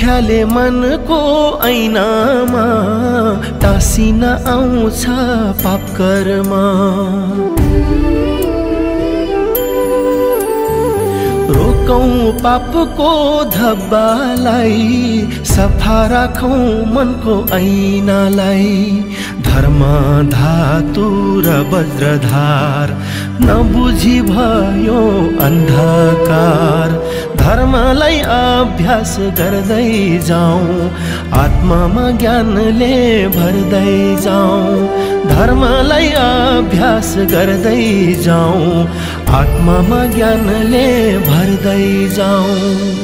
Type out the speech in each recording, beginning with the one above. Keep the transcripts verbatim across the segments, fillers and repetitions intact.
दुख्याले मनको ऐनामा टाँसिन आउँछ पाप कर्म। रोकौं पापको धब्बालाई, सफा राखौं मनको ऐनालाई। धर्म धातु र वज्रधार, नबुझी भयो अन्धकार। धर्मलाई अभ्यास गर्दै जाऊं, आत्मामा ज्ञानले भर्दै जाऊं। धर्मलाई अभ्यास गर्दै जाऊं, आत्मामा ज्ञानले भर्दै जाऊं।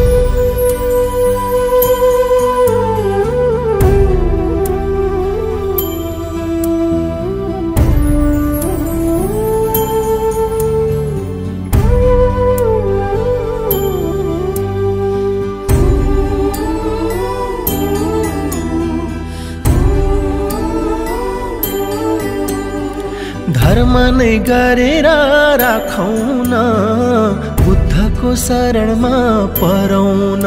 धर्म नै गरेर राखौं न, बुद्धको शरणमा परौं न।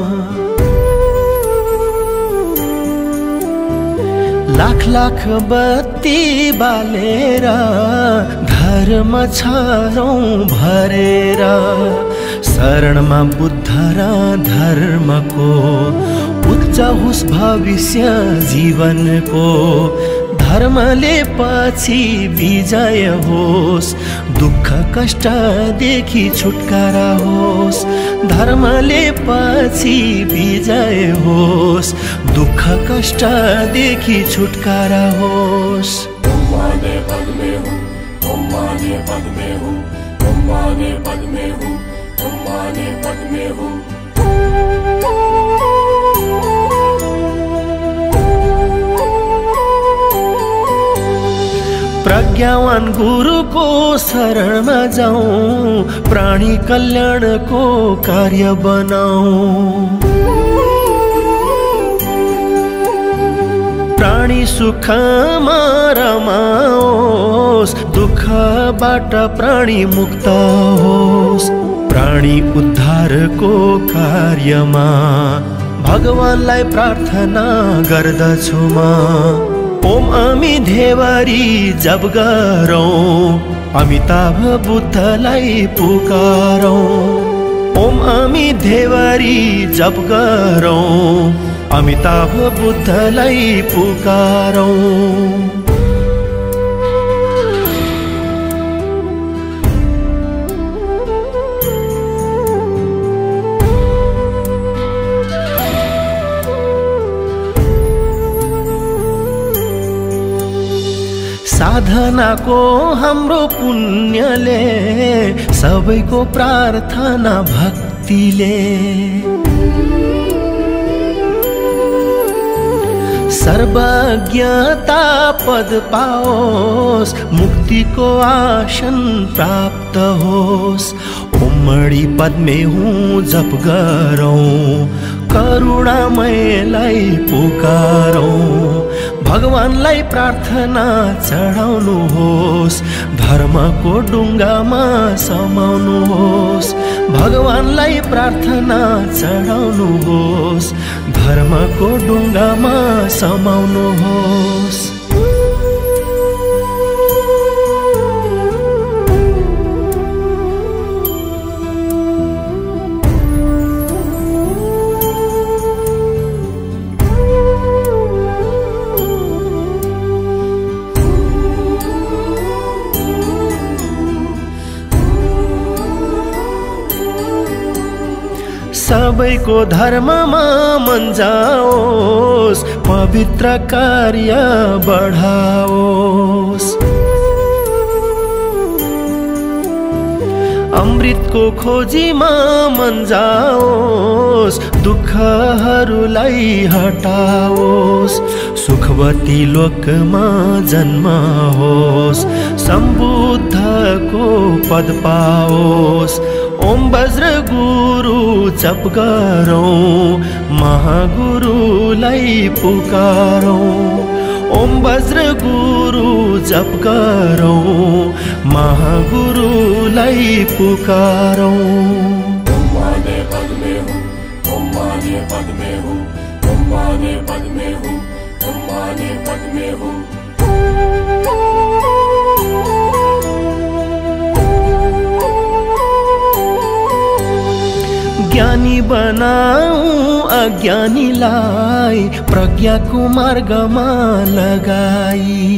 लाख लाख बत्ती बालेर, धर्म छरौं भरेर। शरणमा बुद्ध र धर्मको, उच्च होस् भविष्य जीवनको। धर्मले पछि विजय होस्, दुःख कष्टदेखि छुटकारा होस्। धर्मले पछि विजय होस्, दुःख कष्टदेखि छुटकारा होस्। ओम माने पद में हूँ, ओम माने पद में हूँ, ओम माने पद में हूँ, ओम माने पद में हूँ। प्रज्ञावान गुरुको शरणमा जाऊं, प्राणी कल्याणको कार्य बनाऊं। प्राणी सुखमा रमाओस्, दुःखबाट प्राणी मुक्त होस्। प्राणी उद्धारको कार्यमा भगवानलाई प्रार्थना गर्दछु म। ओम अमी धेवरी जप गरौं, अमिताभ बुद्धलाई पुकारौं। ओम अमी धेवरी जप गरौं, अमिताभ बुद्धलाई पुकारौं। साधनाको हाम्रो पुण्यले, सबैको प्रार्थना भक्तिले। सर्वज्ञता पद पाओस्, मुक्तिको आसन प्राप्त होस्। ओमड़ी पद में हूँ जप गरौं, करुणामयलाई पुकारौं। भगवानलाई प्रार्थना चढाउनुहोस्, धर्मको डुङ्गामा समाउनुहोस्। भगवानलाई प्रार्थना चढाउनुहोस्, धर्मको डुङ्गामा समाउनुहोस्। सबैको धर्ममा मन जाओस्, पवित्र कार्य बढाओस्। अमृतको खोजीमा मन जाओस्, दुःखहरूलाई हटाओस्। सुखवती लोकमा जन्म होस्, सम्बुद्धको पद पाओस्। ओम वज्र गुरु जप गरौं, महागुरुलाई पुकारौं। ओम वज्र गुरु जप गरौं, महागुरुलाई पुकारौं। ओम माने पद में हूँ, ओम माने पद में बनाऊ अज्ञानीलाई प्रज्ञाको मार्गमा लगाई।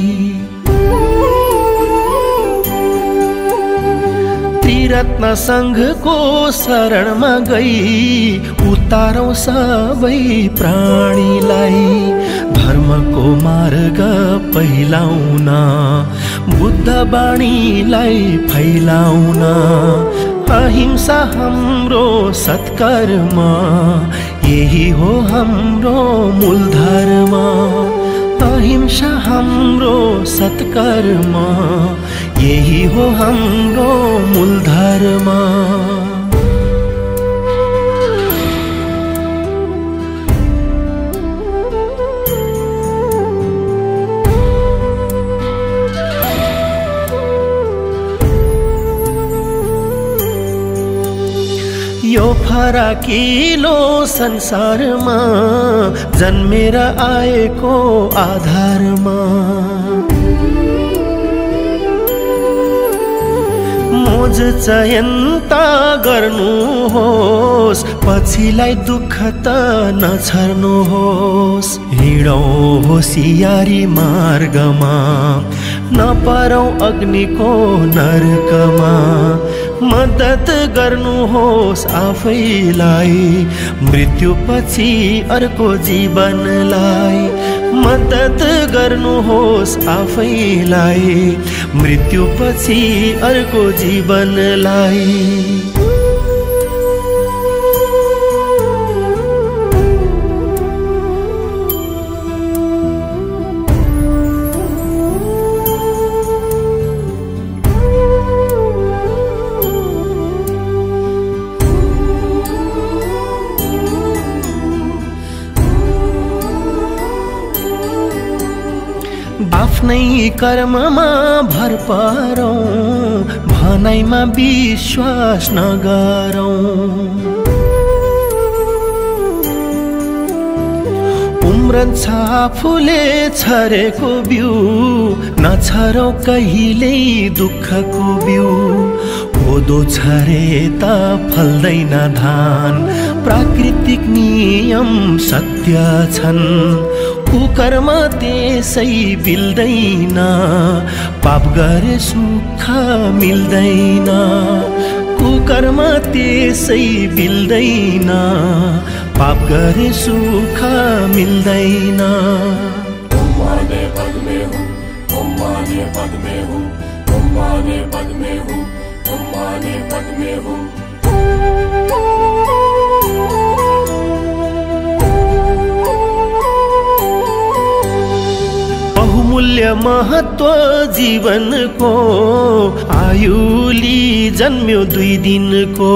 त्रिरत्न संघको शरणमा गई उतारौं सबै प्राणीलाई। धर्मको मार्ग पहिलाउन बुद्ध बाणीलाई फैलाउन। अहिंसा हाम्रो सत्कर्म यही हो हाम्रो मूल धर्म। अहिंसा हाम्रो सत्कर्म यही हो हाम्रो मूल धर्म। यो फराकिलो संसारमा जन्मेर आएको आधारमा मोज चयन्ता गर्नुहोस् पछिलाई दुःख त नछर्नुहोस्। हिँडौं होसियारी मार्गमा नपरौं अग्निको नरकमा। मद्दत गर्नुहोस् आफैलाई मृत्युपछि अर्को जीवनलाई। मद्दत गर्नुहोस् आफैलाई मृत्युपछि अर्को जीवनलाई। आफ्नै कर्ममा भर परौं भनाइमा विश्वास नगरौं। उम्रन्छ आफूले छरेको बिउ नछरौं कहिल्यै दुःखको बिउ। कोदो छरे त फल्दैन धान प्राकृतिक नियम सत्य छन्। कुकर्म त्यसै बिल्दैन पाप गरे सुख मिल्दैन। कुकर्म त्यसै बिल्दैन पाप गरे सुख मिल्दैन। ओम माने पद में हूँ, ओम माने पद में हूँ, ओम माने पद में हूँ, ओम माने पद में हूँ। बहुमूल्य महत्व जीवनको आयुली जन्म्यो दुई दिनको।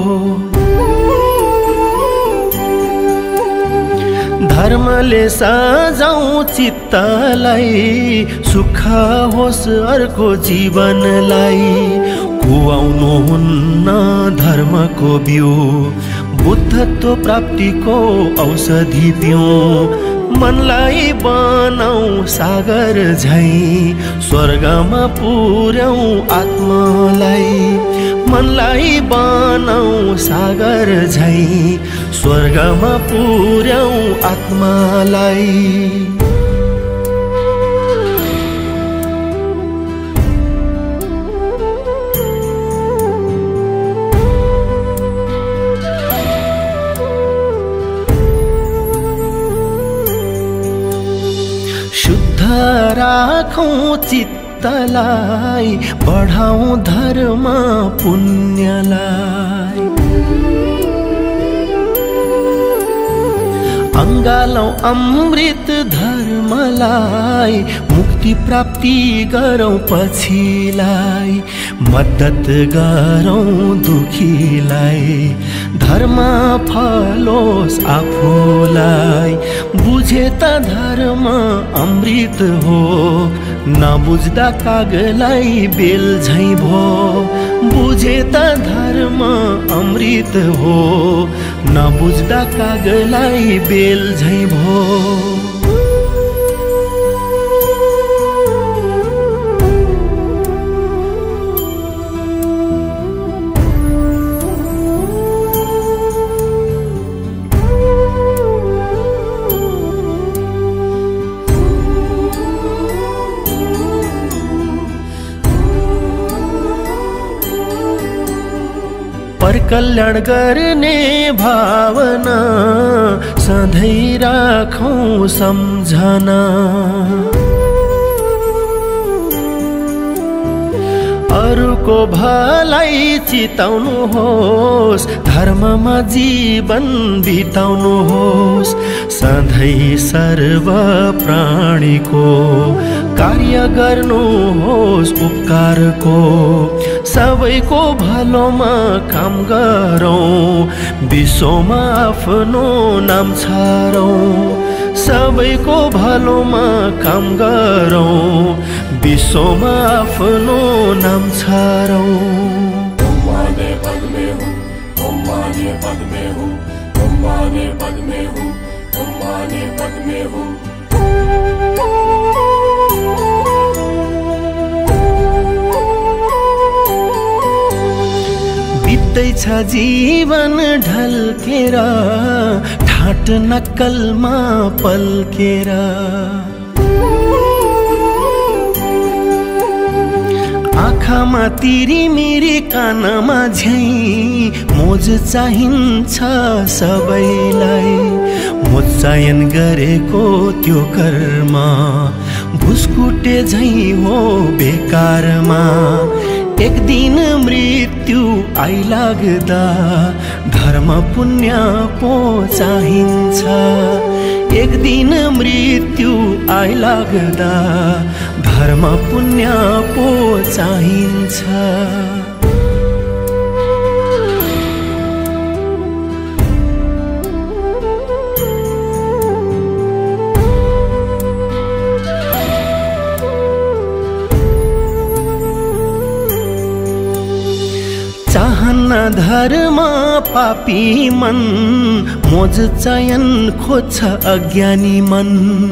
धर्मले सजाऊ चित्तलाई सुख होस् अर्को जीवनलाई। कुआउनु हुन्न धर्मको बिउ बुद्धत्व प्राप्तिको औषधि पिउँ। मनलाई बनाऊ सागर झैं स्वर्गमा पुर्याऊ आत्मालाई। मनलाई बनाऊ सागर झैं स्वर्गमा पुर्याऊ आत्मालाई। शुद्ध राखौं चित्तलाई बढाऊं धर्म पुण्यलाई। अंगालौं अमृत धर्मलाई मुक्ति प्राप्ति गरौं पछिलाई। मद्दत गरौं दुखीलाई धर्म फलोस् आफूलाई। बुझे त धर्म अमृत हो नबुझ्दा कागलाई बेल झैं भो। बुझे त धर्म अमृत हो नबुझ्दा कागलाई बेल झैं भो। कल्याण गर्ने भावना सधैँ राखौं सम्झना। अरूको भलाई चिताउनुहोस्, धर्ममा जीवन बिताउनुहोस्। सधैँ सर्व प्राणीको कार्य गर्नुहोस् उपकारको। सबैको भलोमा काम गरौँ, विश्वमा आफ्नो नाम छरौँ। सबैको भलोमा काम गरौँ, विश्वमा आफ्नो नाम छरौँ। ओम माने पद में हूँ, ओम माने पद में हूँ, ओम माने पद में हूँ, ओम माने पद में हूँ। बित्दैछ जीवन ढल्केर, ठाट नक्कलमा पल्केर। आँखामा तिरिमिरी, कानमा झैँ मोज चाहिन्छ सबैलाई। मोचायन गरेको त्यो कर्म भुस्कुटे झैँ हो बेकारमा। एक दिन मृत्यु आइलाग्दा धर्म पुण्य पो चाहिन्छ। एक दिन मृत्यु आइलाग्दा धर्म पुण्य पो चाहिन्छ। चाहन्न धर्म पापी मन, मोज चयन खोज्छ अज्ञानी मन।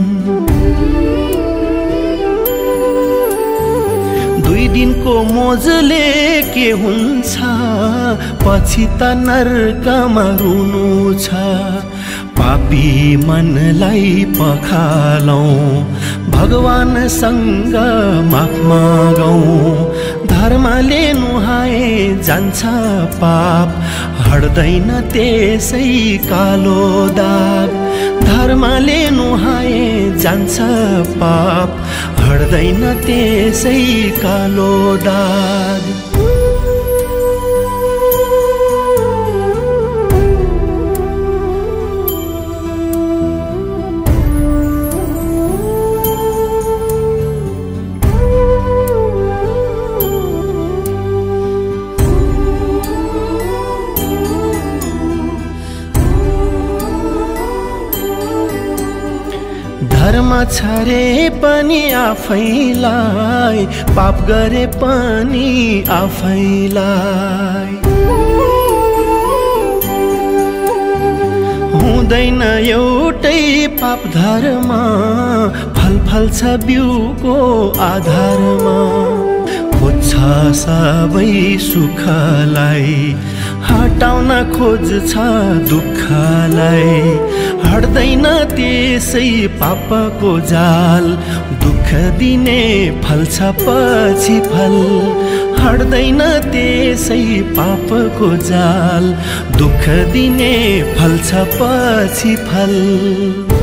दुई दिनको मोजले के हुन्छ, पछि त नर्कमा रुनु छ। पापी मनलाई पखालौं, भगवानसँग माफ मागौं। धर्मले नुहाए जान्छ पाप, हट्दैन त्यसै कालो दाग। धर्मले नुहाए जान्छ पाप, हट्दैन त्यसै कालो दाग। धर्म छरे पनि आफैलाई, पाप गरे पनि आफैलाई। हुँदैन एउटै पाप धर्म, फल फल्छ बिउको आधारमा। खोज्छ सबै सुखलाई, हटाउन खोज्छ दुःखलाई। हट्दैन त्यसै पापको जाल, दुःख दिने फल्छ पछि फल। हट्दैन त्यसै पापको जाल, दुःख दिने फल्छ पछि फल।